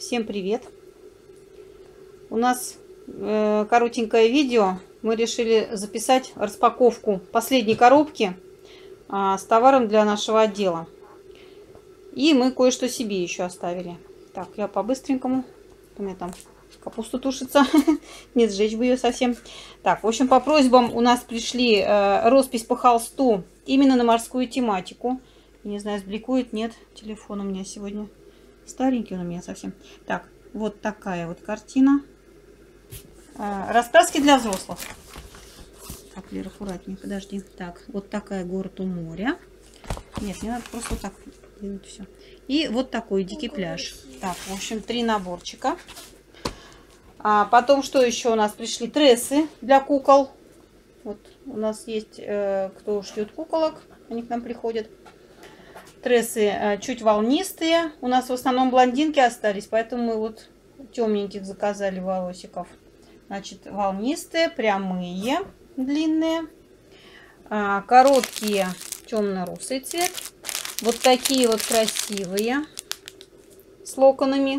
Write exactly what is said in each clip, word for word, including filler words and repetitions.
Всем привет! У нас э, коротенькое видео. Мы решили записать распаковку последней коробки э, с товаром для нашего отдела. И мы кое-что себе еще оставили. Так, я по-быстренькому. У меня там капуста тушится. Не сжечь бы ее совсем. Так, в общем, по просьбам у нас пришли э, роспись по холсту именно на морскую тематику. Не знаю, сбликует, нет. Телефон у меня сегодня старенький, он у меня совсем. Так, вот такая вот картина. Э, раскраски для взрослых. Так, Лера, аккуратнее, подожди. Так, вот такая город у моря. Нет, не надо, просто вот так делать все. И вот такой дикий пляж. Так, в общем, три наборчика. А потом, что еще у нас пришли? Трессы для кукол. Вот у нас есть, э, кто ждет куколок, они к нам приходят. Трессы э, чуть волнистые. У нас в основном блондинки остались, поэтому мы вот темненьких заказали волосиков. Значит, волнистые, прямые, длинные. А, короткие, темно-русый цвет. Вот такие вот красивые, с локонами.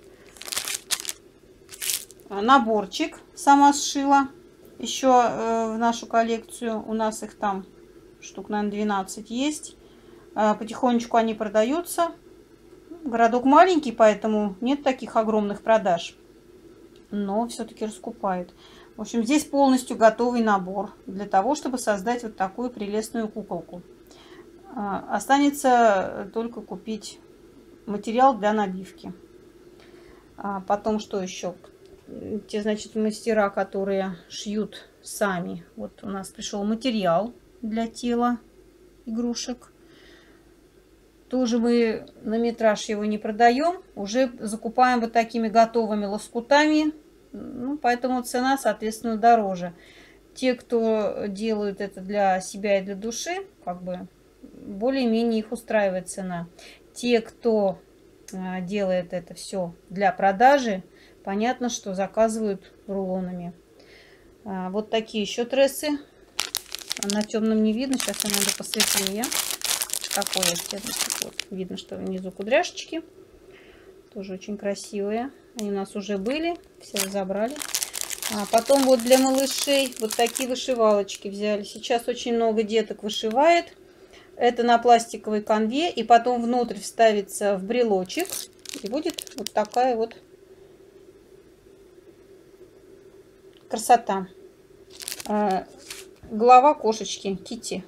Наборчик сама сшила. Еще э, в нашу коллекцию. У нас их там штук, наверное, двенадцать есть. Э, потихонечку они продаются. Городок маленький, поэтому нет таких огромных продаж. Но все-таки раскупают. В общем, здесь полностью готовый набор для того, чтобы создать вот такую прелестную куколку. Э, останется только купить материал для набивки. А потом, что еще? Те, значит, мастера, которые шьют сами. Вот у нас пришел материал для тела игрушек. Тоже мы на метраж его не продаем. Уже закупаем вот такими готовыми лоскутами. Ну, поэтому цена, соответственно, дороже. Те, кто делают это для себя и для души, как бы более-менее их устраивает цена. Те, кто делает это все для продажи, понятно, что заказывают рулонами. А, вот такие еще трессы. На темном не видно. Сейчас я найду посветлее. Такое вот. Видно, что внизу кудряшечки. Тоже очень красивые. Они у нас уже были. Все забрали. А потом вот для малышей вот такие вышивалочки взяли. Сейчас очень много деток вышивает. Это на пластиковой канве. И потом внутрь вставится в брелочек. И будет вот такая вот красота. А, голова кошечки Кити.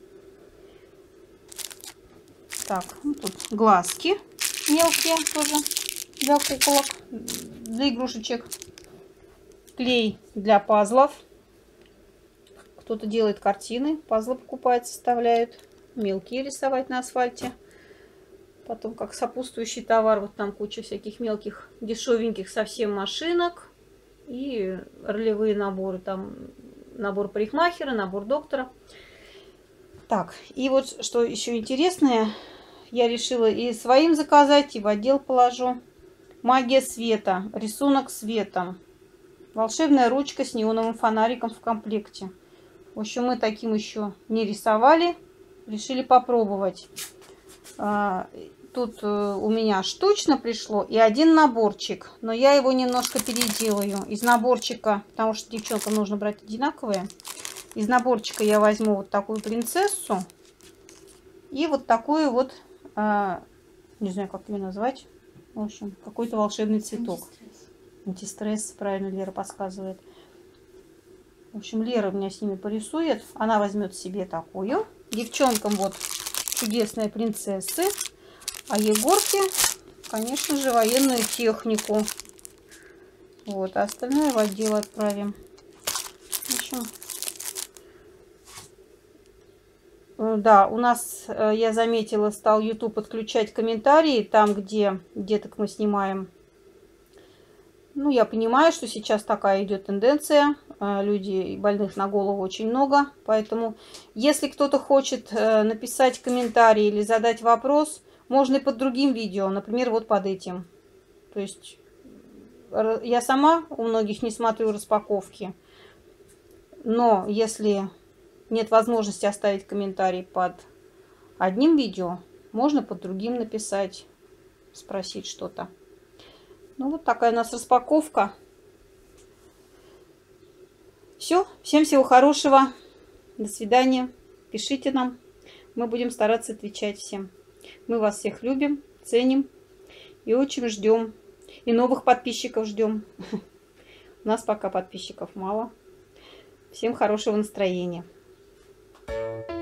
Так, ну тут глазки мелкие тоже для куколок, для игрушечек. Клей для пазлов. Кто-то делает картины, пазлы покупает, составляют. Мелкие рисовать на асфальте. Потом как сопутствующий товар, вот там куча всяких мелких, дешевеньких совсем машинок. И ролевые наборы. Там набор парикмахера, набор доктора. Так, и вот что еще интересное. Я решила и своим заказать, и в отдел положу. Магия света. Рисунок светом. Волшебная ручка с неоновым фонариком в комплекте. В общем, мы таким еще не рисовали. Решили попробовать. Тут у меня штучно пришло и один наборчик. Но я его немножко переделаю. Из наборчика, потому что девчонкам нужно брать одинаковые. Из наборчика я возьму вот такую принцессу. И вот такую вот, а, не знаю, как ее назвать. В общем, какой-то волшебный цветок. Антистресс. Антистресс, правильно Лера подсказывает. В общем, Лера у меня с ними порисует. Она возьмет себе такую. Девчонкам вот чудесные принцессы. А Егорке, конечно же, военную технику. Вот, а остальное в отдел отправим. В общем, да, у нас, я заметила, стал YouTube подключать комментарии там, где деток мы снимаем. Ну, я понимаю, что сейчас такая идет тенденция. Людей больных на голову очень много. Поэтому, если кто-то хочет написать комментарий или задать вопрос, можно и под другим видео, например, вот под этим. То есть я сама у многих не смотрю распаковки. Но если нет возможности оставить комментарий под одним видео, можно под другим написать, спросить что-то. Ну, вот такая у нас распаковка. Все. Всем всего хорошего. До свидания. Пишите нам. Мы будем стараться отвечать всем. Мы вас всех любим, ценим и очень ждем. И новых подписчиков ждем. У нас пока подписчиков мало. Всем хорошего настроения.